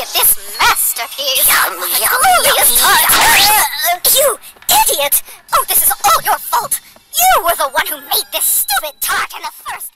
at this masterpiece! Yum, The yum, glorious yum, tart! You idiot! Oh, this is all your fault! You were the one who made this stupid tart in the first